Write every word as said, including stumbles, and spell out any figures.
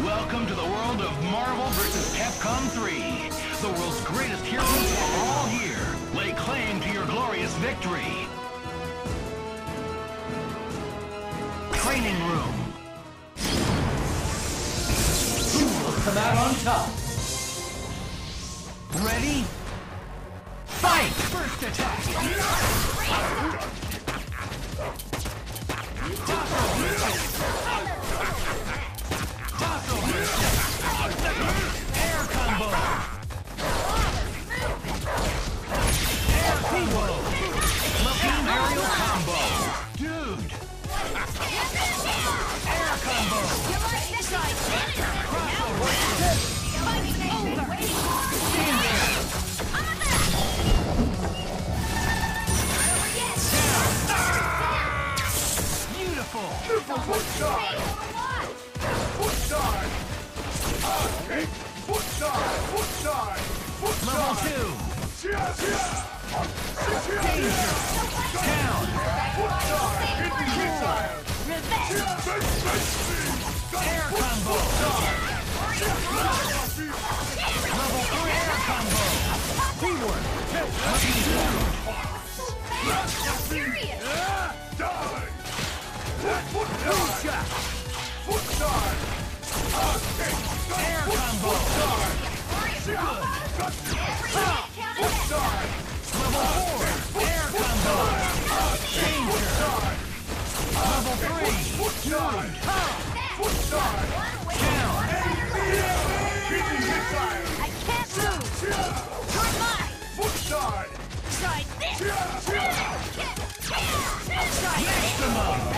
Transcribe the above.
Welcome to the world of Marvel versus. Capcom three. The world's greatest heroes are all here. Lay claim to your glorious victory. Training room. Who will come out on top? Ready? Fight! First attack! Air combo! Air combo! Team aerial combo! Dude! Air combo! Beautiful! Foot side! Foot side! Ah, kick! Foot side! Foot side! Foot Level side! two! Chia, chia! Chia, Danger! Down! Foot side! Hit me inside! Chia, face, face me! Air combo! Level three air combo! Teamwork! Lucky dude! Die! Foot Boom side! shot! Foot side! Ah, kick! Air combo! Side! Good! Foot side! Level four! Air combo! Danger! Level three! Foot side! Foot side! Down! Hit me inside! I can't move! Chia! You're mine! Foot side! Try this! Chia, chia! Try this! Maximum!